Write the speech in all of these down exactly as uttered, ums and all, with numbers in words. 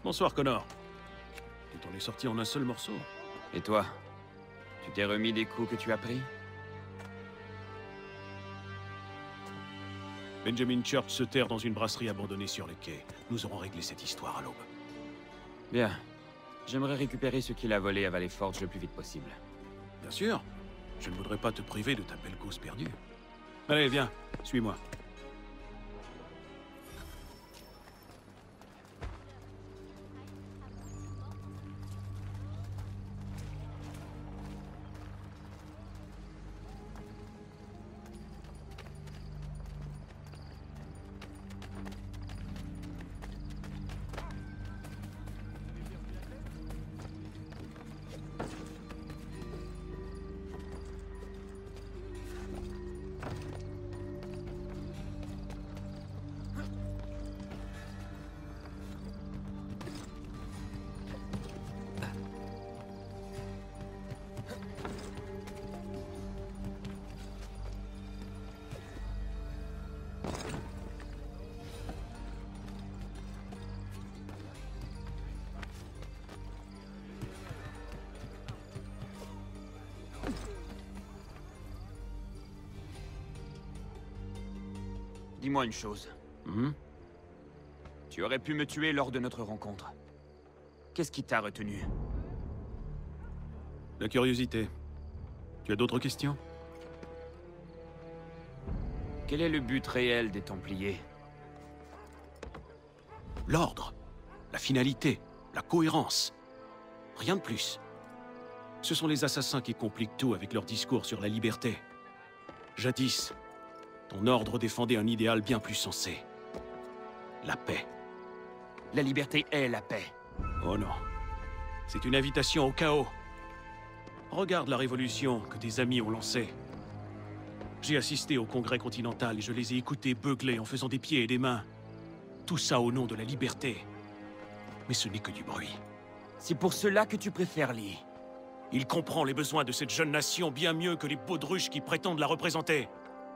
Bonsoir, Connor. Tu t'en es sorti en un seul morceau. Et toi? Tu t'es remis des coups que tu as pris? Benjamin Church se terre dans une brasserie abandonnée sur les quais. Nous aurons réglé cette histoire à l'aube. Bien. J'aimerais récupérer ce qu'il a volé à Valley Forge le plus vite possible. Bien sûr. Je ne voudrais pas te priver de ta belle cause perdue. Allez, viens. Suis-moi. Dis-moi une chose. Mhm. Tu aurais pu me tuer lors de notre rencontre. Qu'est-ce qui t'a retenu? La curiosité. Tu as d'autres questions? Quel est le but réel des Templiers? L'ordre. La finalité. La cohérence. Rien de plus. Ce sont les assassins qui compliquent tout avec leur discours sur la liberté. Jadis, ton ordre défendait un idéal bien plus sensé. La paix. La liberté est la paix. Oh non. C'est une invitation au chaos. Regarde la révolution que tes amis ont lancée. J'ai assisté au Congrès continental et je les ai écoutés beugler en faisant des pieds et des mains. Tout ça au nom de la liberté. Mais ce n'est que du bruit. C'est pour cela que tu préfères Lee. Il comprend les besoins de cette jeune nation bien mieux que les baudruches qui prétendent la représenter.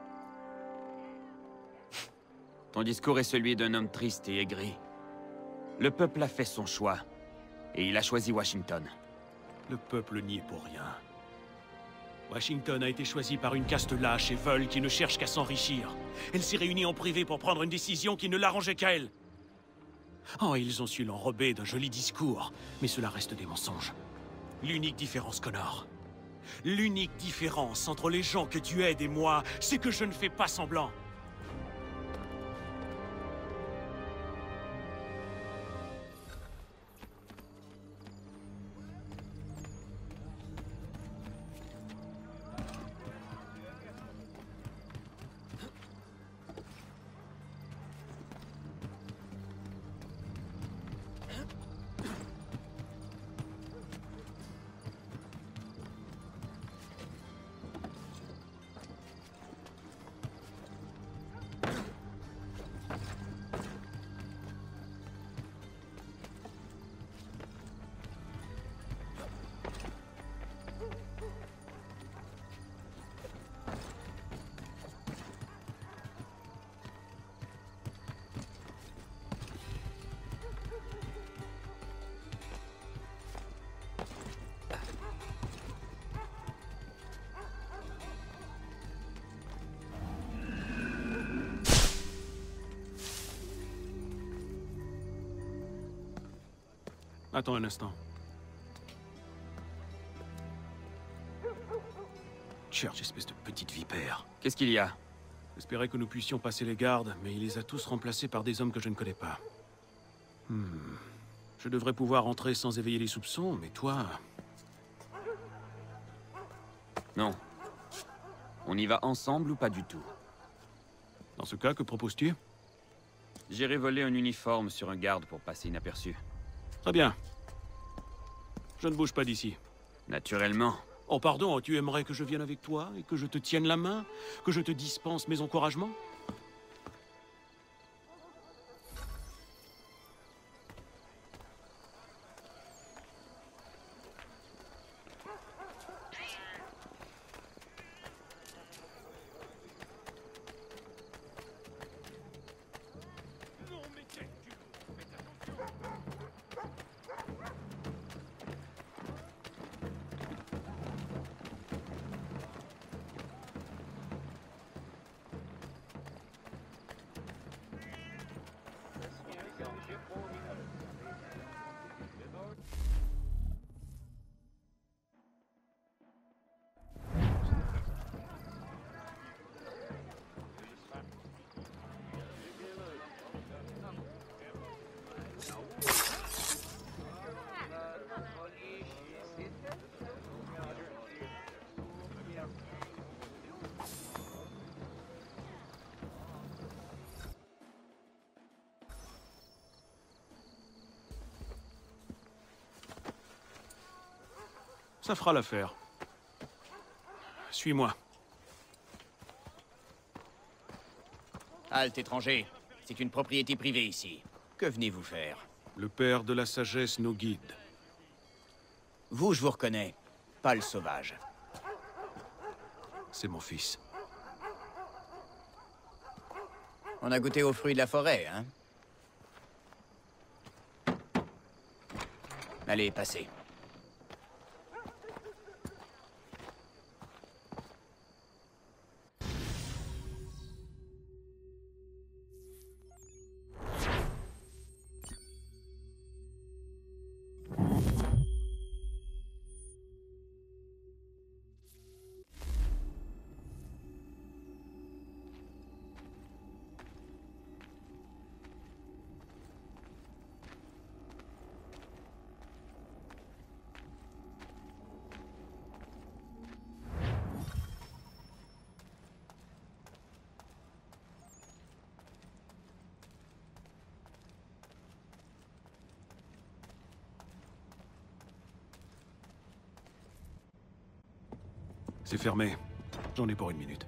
Ton discours est celui d'un homme triste et aigri. Le peuple a fait son choix, et il a choisi Washington. Le peuple n'y est pour rien. Washington a été choisi par une caste lâche et veule qui ne cherche qu'à s'enrichir. Elle s'est réunie en privé pour prendre une décision qui ne l'arrangeait qu'à elle. Oh, ils ont su l'enrober d'un joli discours, mais cela reste des mensonges. L'unique différence, Connor, l'unique différence entre les gens que tu aides et moi, c'est que je ne fais pas semblant. Attends un instant. Church, espèce de petite vipère. Qu'est-ce qu'il y a? J'espérais que nous puissions passer les gardes, mais il les a tous remplacés par des hommes que je ne connais pas. Hmm. Je devrais pouvoir entrer sans éveiller les soupçons, mais toi... Non. On y va ensemble ou pas du tout? Dans ce cas, que proposes-tu? J'irai voler un uniforme sur un garde pour passer inaperçu. Très bien. Je ne bouge pas d'ici. Naturellement. Oh pardon, tu aimerais que je vienne avec toi et que je te tienne la main? Que je te dispense mes encouragements? Ça fera l'affaire. Suis-moi. Halte, étranger. C'est une propriété privée ici. Que venez-vous faire? Le père de la sagesse nous guide. Vous, je vous reconnais. Pas le sauvage. C'est mon fils. On a goûté aux fruits de la forêt, hein? Allez, passez. C'est fermé. J'en ai pour une minute.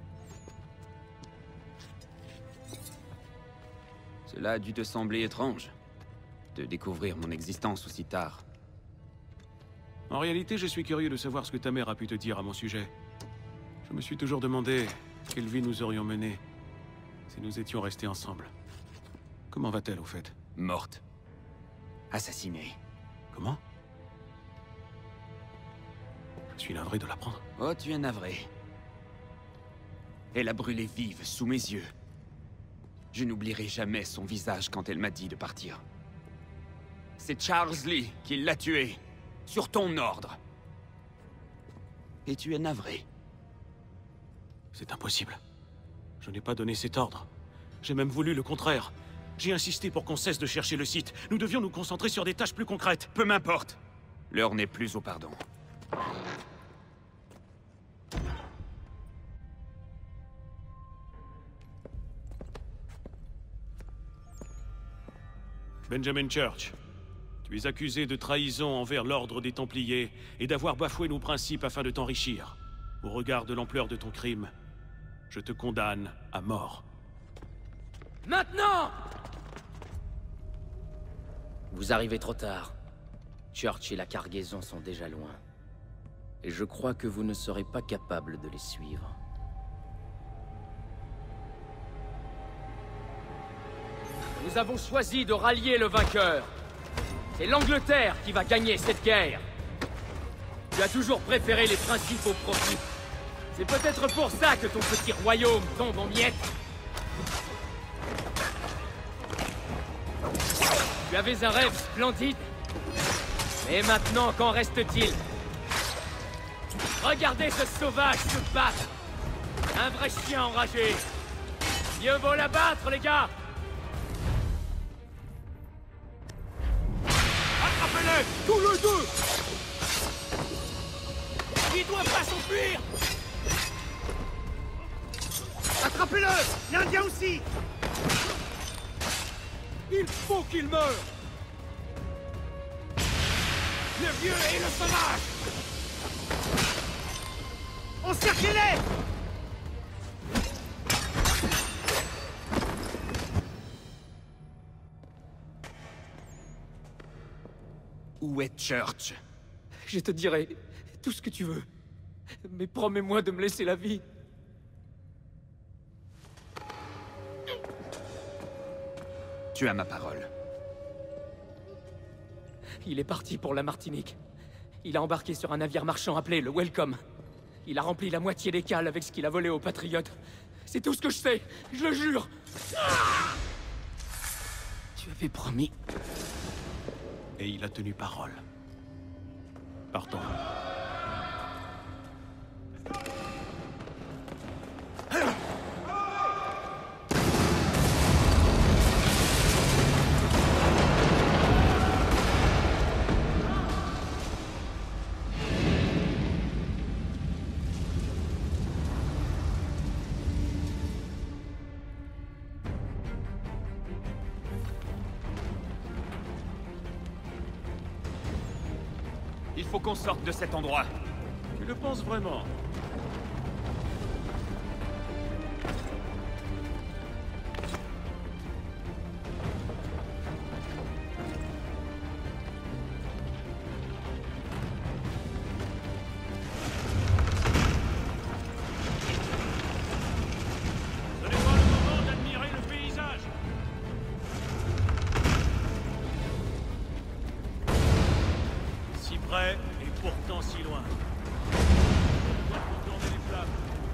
Cela a dû te sembler étrange, de découvrir mon existence aussi tard. En réalité, je suis curieux de savoir ce que ta mère a pu te dire à mon sujet. Je me suis toujours demandé quelle vie nous aurions menée si nous étions restés ensemble. Comment va-t-elle, au fait? Morte. Assassinée. Comment? Je suis navré de l'apprendre. Oh, tu es navré. Elle a brûlé vive sous mes yeux. Je n'oublierai jamais son visage quand elle m'a dit de partir. C'est Charles Lee qui l'a tuée, sur ton ordre. Et tu es navré. C'est impossible. Je n'ai pas donné cet ordre. J'ai même voulu le contraire. J'ai insisté pour qu'on cesse de chercher le site. Nous devions nous concentrer sur des tâches plus concrètes. Peu m'importe. L'heure n'est plus au pardon. Benjamin Church, tu es accusé de trahison envers l'ordre des Templiers et d'avoir bafoué nos principes afin de t'enrichir. Au regard de l'ampleur de ton crime, je te condamne à mort. Maintenant! Vous arrivez trop tard. Church et la cargaison sont déjà loin. Et je crois que vous ne serez pas capable de les suivre. Nous avons choisi de rallier le vainqueur. C'est l'Angleterre qui va gagner cette guerre. Tu as toujours préféré les principes au profit. C'est peut-être pour ça que ton petit royaume tombe en miettes. Tu avais un rêve splendide. Mais maintenant, qu'en reste-t-il? Regardez ce sauvage se battre. Un vrai chien enragé. Mieux vaut l'abattre, les gars. Attrapez-les! Tous les deux! Il doit pas s'enfuir! Attrapez-le! L'Indien aussi! Il faut qu'il meure! Le vieux et le sauvage! Encerclez-les! Où est Church? Je te dirai tout ce que tu veux. Mais promets-moi de me laisser la vie. Tu as ma parole. Il est parti pour la Martinique. Il a embarqué sur un navire marchand appelé le Welcome. Il a rempli la moitié des cales avec ce qu'il a volé aux Patriotes. C'est tout ce que je sais, je le jure. Tu avais promis. Et il a tenu parole. Partons. faut qu'on sorte de cet endroit. Tu le penses vraiment? Ce n'est pas le moment d'admirer le paysage. Si près et pourtant si loin. On doit contourner les flammes.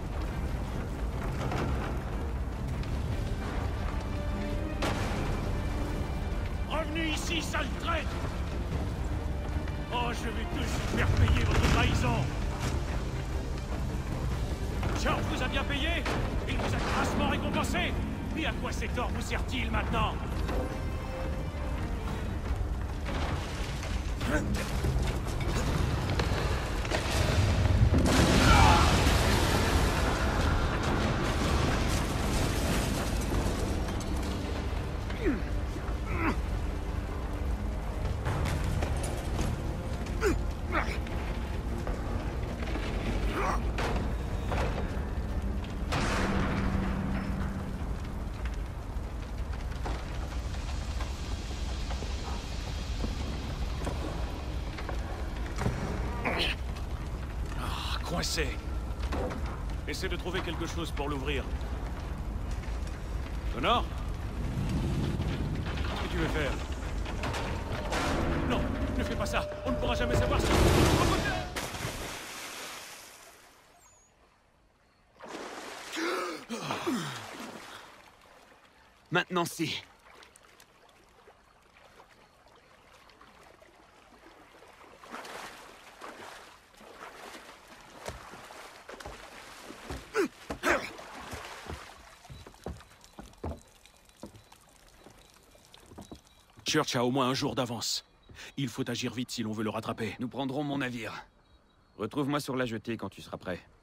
Revenez ici, sale traître! Oh, je vais tous vous faire payer votre trahison! Charles vous a bien payé? Il vous a grassement récompensé? Et à quoi cet or vous sert-il maintenant? Coincé. Essaie de trouver quelque chose pour l'ouvrir. Connor? Qu'est-ce que tu veux faire? Non, ne fais pas ça. On ne pourra jamais savoir ce que... Maintenant, si. Church a au moins un jour d'avance. Il faut agir vite si l'on veut le rattraper. Nous prendrons mon navire. Retrouve-moi sur la jetée quand tu seras prêt.